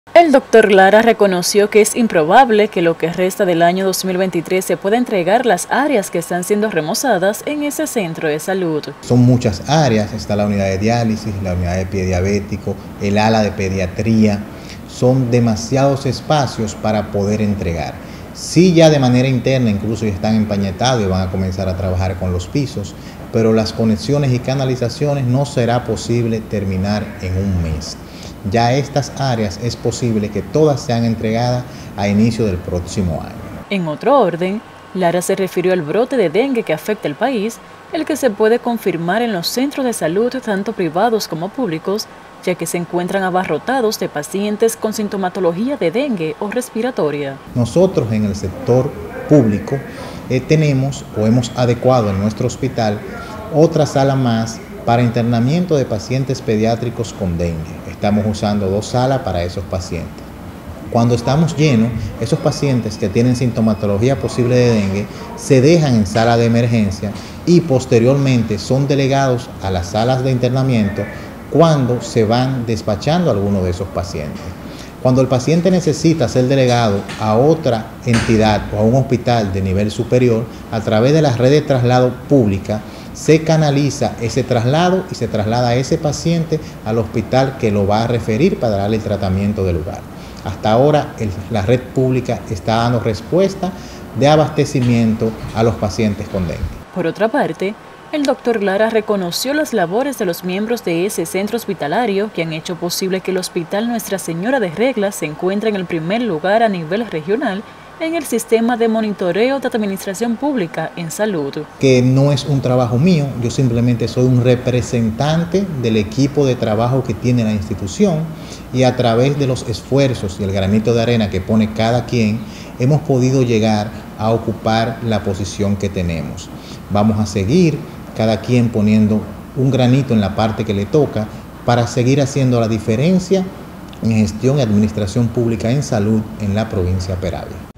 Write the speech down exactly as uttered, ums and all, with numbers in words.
El doctor Lara reconoció que es improbable que lo que resta del año dos mil veintitrés se pueda entregar las áreas que están siendo remozadas en ese centro de salud. Son muchas áreas, está la unidad de diálisis, la unidad de pie diabético, el ala de pediatría, son demasiados espacios para poder entregar. Sí, ya de manera interna incluso ya están empañetados y van a comenzar a trabajar con los pisos, pero las conexiones y canalizaciones no será posible terminar en un mes. Ya estas áreas es posible que todas sean entregadas a inicio del próximo año. En otro orden, Lara se refirió al brote de dengue que afecta al país, el que se puede confirmar en los centros de salud tanto privados como públicos, ya que se encuentran abarrotados de pacientes con sintomatología de dengue o respiratoria. Nosotros en el sector público eh, tenemos o hemos adecuado en nuestro hospital otra sala más para internamiento de pacientes pediátricos con dengue. Estamos usando dos salas para esos pacientes. Cuando estamos llenos, esos pacientes que tienen sintomatología posible de dengue se dejan en sala de emergencia y posteriormente son delegados a las salas de internamiento cuando se van despachando algunos de esos pacientes. Cuando el paciente necesita ser delegado a otra entidad o a un hospital de nivel superior, a través de la red de traslado pública, se canaliza ese traslado y se traslada a ese paciente al hospital que lo va a referir para darle el tratamiento del lugar. Hasta ahora el, la red pública está dando respuesta de abastecimiento a los pacientes con dengue. Por otra parte, el doctor Lara reconoció las labores de los miembros de ese centro hospitalario que han hecho posible que el Hospital Nuestra Señora de Reglas se encuentre en el primer lugar a nivel regional en el sistema de monitoreo de administración pública en salud. Que no es un trabajo mío, yo simplemente soy un representante del equipo de trabajo que tiene la institución y a través de los esfuerzos y el granito de arena que pone cada quien, hemos podido llegar a ocupar la posición que tenemos. Vamos a seguir cada quien poniendo un granito en la parte que le toca para seguir haciendo la diferencia en gestión y administración pública en salud en la provincia de Peravia.